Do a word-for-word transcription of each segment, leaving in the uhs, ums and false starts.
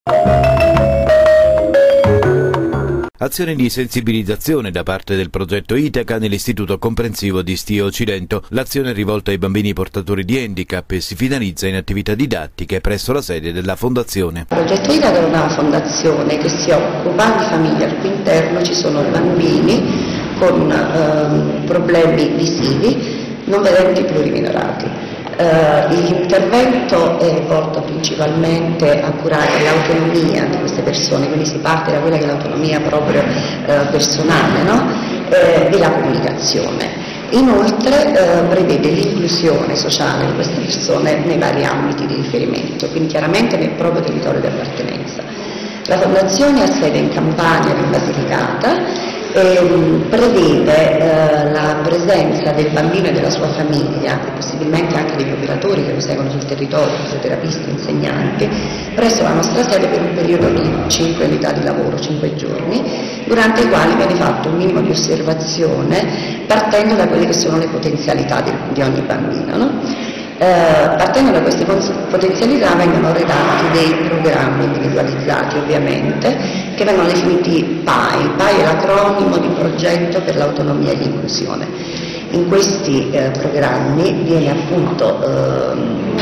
Azioni di sensibilizzazione da parte del progetto Itaca nell'Istituto Comprensivo di Stio Cilento. L'azione è rivolta ai bambini portatori di handicap e si finalizza in attività didattiche presso la sede della Fondazione. Il progetto Itaca è una fondazione che si occupa di famiglie al cui interno ci sono bambini con ehm, problemi visivi non vedenti pluriminorati. Uh, l'intervento è volto principalmente a curare l'autonomia di queste persone, quindi si parte da quella che è l'autonomia proprio uh, personale, no? uh, e la comunicazione. Inoltre uh, prevede l'inclusione sociale di queste persone nei vari ambiti di riferimento, quindi chiaramente nel proprio territorio di appartenenza. La Fondazione ha sede in Campania, in Basilicata, e prevede eh, la presenza del bambino e della sua famiglia, e possibilmente anche degli operatori che lo seguono sul territorio, fisioterapisti, insegnanti, presso la nostra sede per un periodo di cinque unità di lavoro, cinque giorni, durante i quali viene fatto un minimo di osservazione partendo da quelle che sono le potenzialità di, di ogni bambino, no? Eh, partendo da queste potenzialità vengono redatti dei programmi individualizzati ovviamente, che vengono definiti P A I. P A I è l'acronimo di progetto per l'autonomia e l'inclusione. In questi eh, programmi viene appunto eh,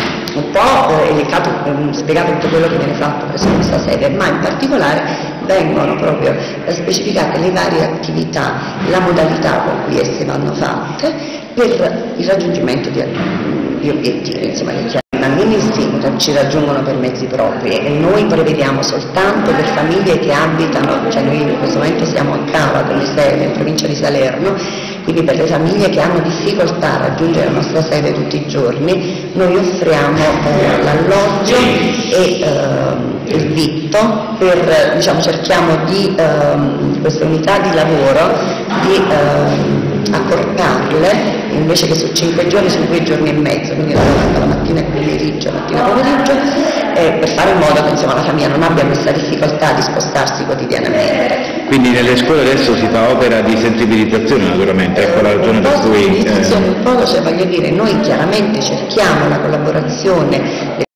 un po' eh, elencato, eh, spiegato tutto quello che viene fatto presso questa sede, ma in particolare vengono proprio eh, specificate le varie attività, la modalità con cui esse vanno fatte per il raggiungimento di, di obiettivi. Insomma, i bambini sì, ci raggiungono per mezzi propri e noi prevediamo soltanto per famiglie che abitano, cioè noi in questo momento siamo a Cava come sede, in provincia di Salerno, quindi per le famiglie che hanno difficoltà a raggiungere la nostra sede tutti i giorni, noi offriamo eh, l'alloggio e eh, il vitto, per, diciamo, cerchiamo di eh, queste unità di lavoro di eh, accorparle, invece che su cinque giorni, su due giorni e mezzo, quindi lavorando la mattina e pomeriggio, mattina e pomeriggio, eh, per fare in modo che insomma, la famiglia non abbia questa difficoltà di spostarsi quotidianamente. Quindi nelle scuole adesso si fa opera di sensibilizzazione naturalmente, ecco la ragione per cui... Sensibilizzazione un po', cioè voglio dire, noi chiaramente cerchiamo la collaborazione